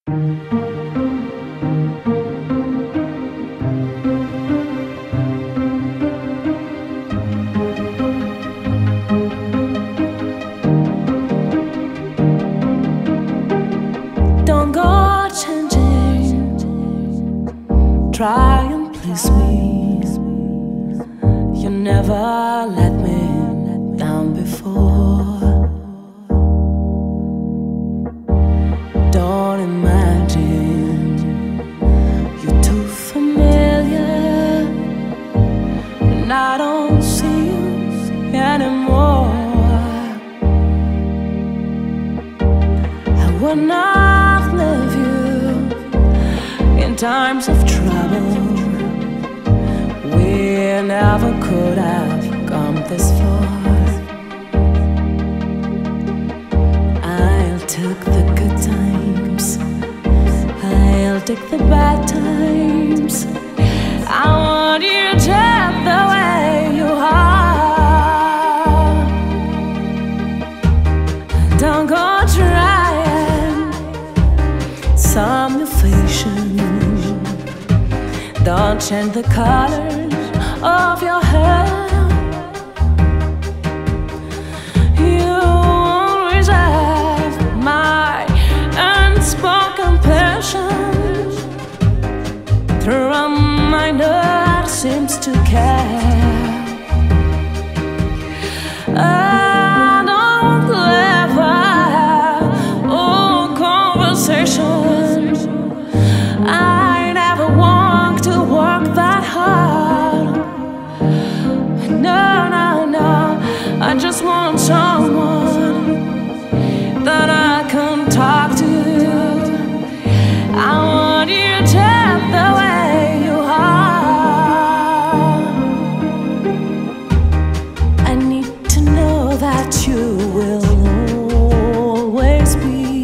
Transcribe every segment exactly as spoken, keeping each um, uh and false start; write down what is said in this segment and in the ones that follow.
Don't go changing, try and please me. You never let me down before. Don't imagine you're too familiar, and I don't see you anymore. I will not leave you in times of trouble. We never could have come this far. I'll take the good times, I'll take the bad times. I want you just the way you are. Don't go trying some new fashion. Don't change the colors of your hair. You always have my unspoken passion. Through a mind that seems to care. I don't clever old conversations. I never want to work that hard. No, no, no. I just want someone that I can talk to. I want you just the way you are. I need to know that you will always be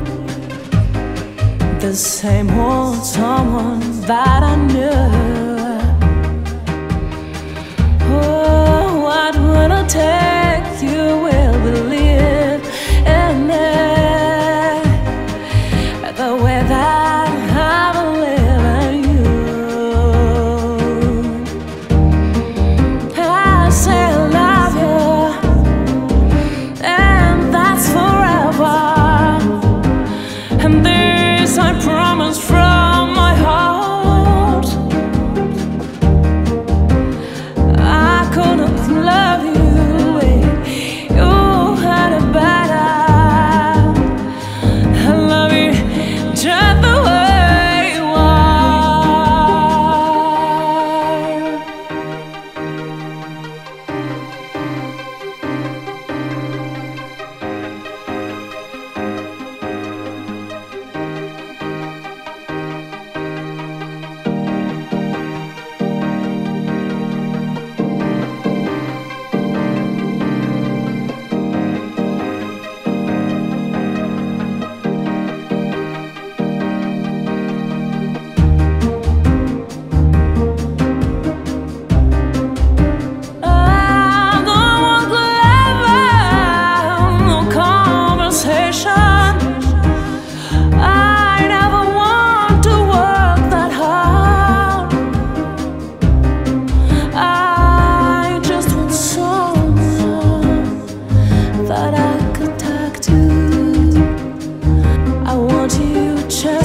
the same old someone that I knew. Oh, what will it take? You will believe in me the way that I believe in you. I say I love you, and that's forever. And this I promise from my heart. I couldn't love you if you had it better. I love you just the way you are. I don't want clever, no conversation. I never want to work that hard. I just want someone that I could talk to. I want you just